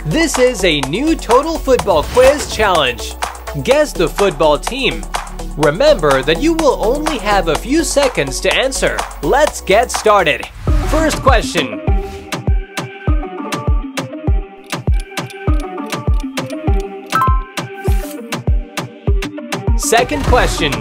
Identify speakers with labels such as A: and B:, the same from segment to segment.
A: This is a new Total Football Quiz challenge. Guess the football team. Remember that you will only have a few seconds to answer. Let's get started. First question. Second question.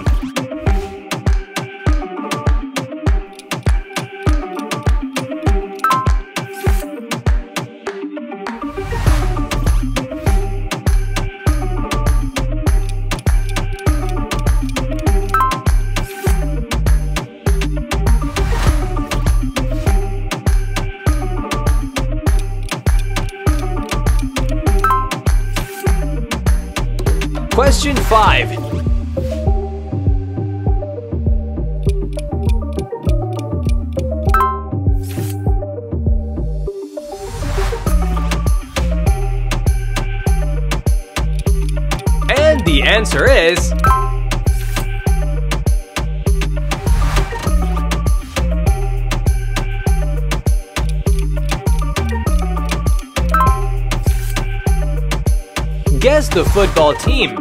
A: Question 5. And the answer is guess the football team.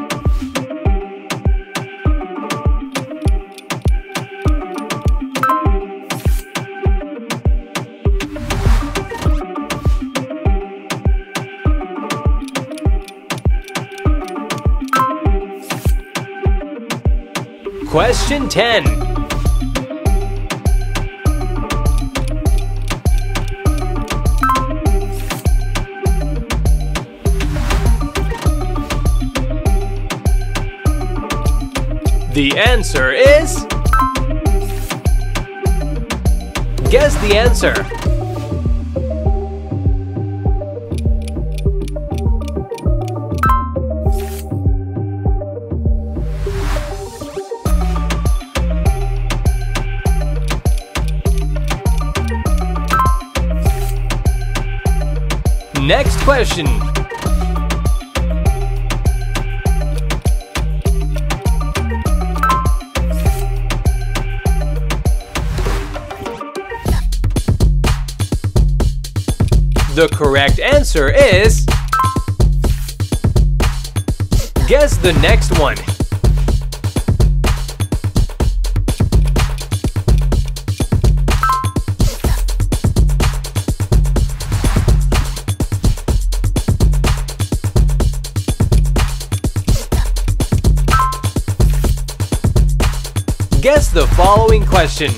A: Question 10. The answer is... Guess the answer. Next question. The correct answer is... Guess the next one. Guess the following question.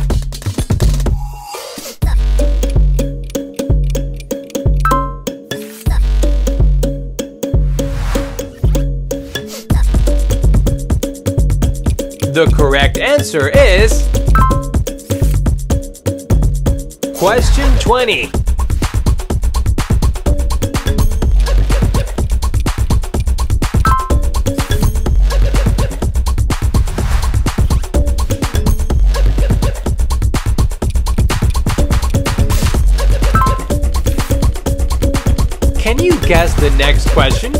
A: The correct answer is... Question 20. Can you guess the next question?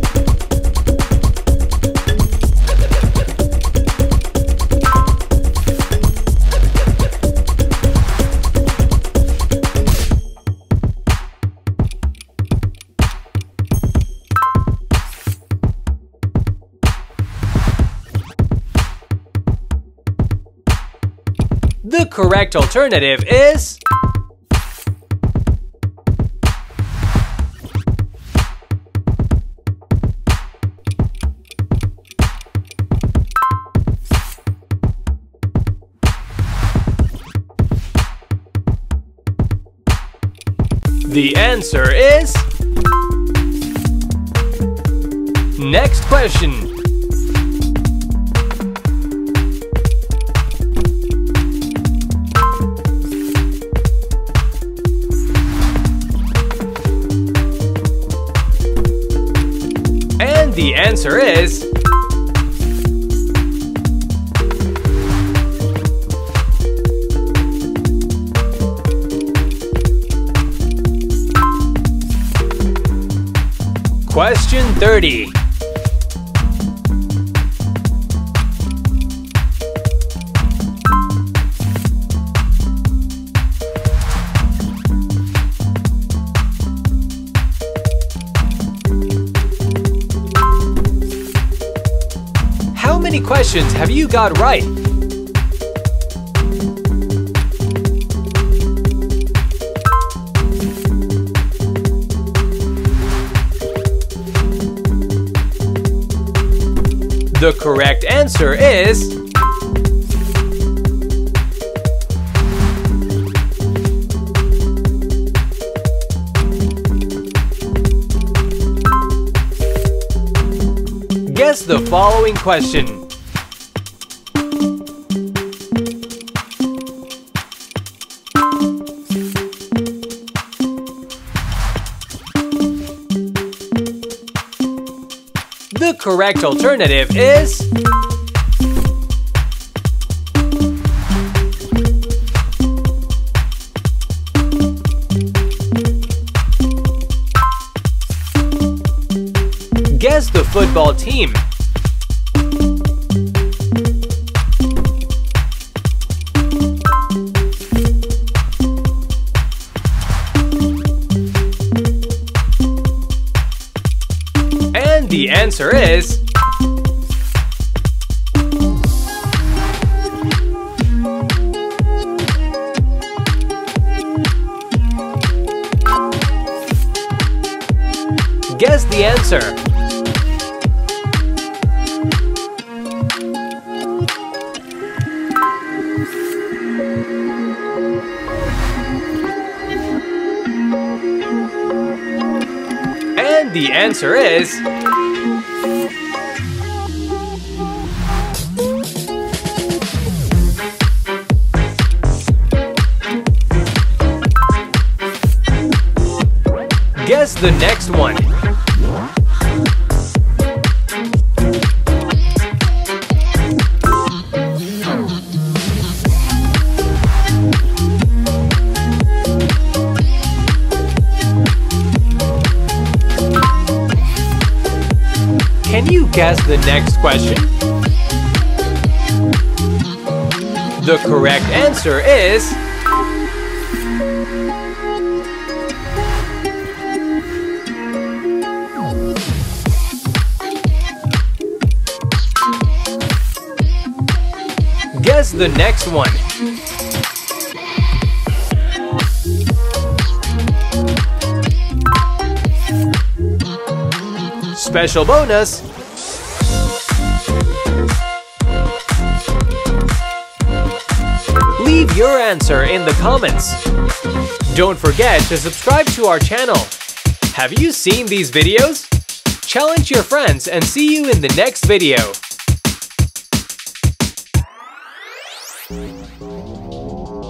A: The correct alternative is... The answer is... Next question. And the answer is... Question 30. many questions have you got right? The correct answer is guess the following question. The correct alternative is guess the football team. And the answer is guess the answer. And the answer is guess the next one. Can you guess the next question? The correct answer is guess the next one. Special bonus. Leave your answer in the comments. Don't forget to subscribe to our channel. Have you seen these videos? Challenge your friends and see you in the next video.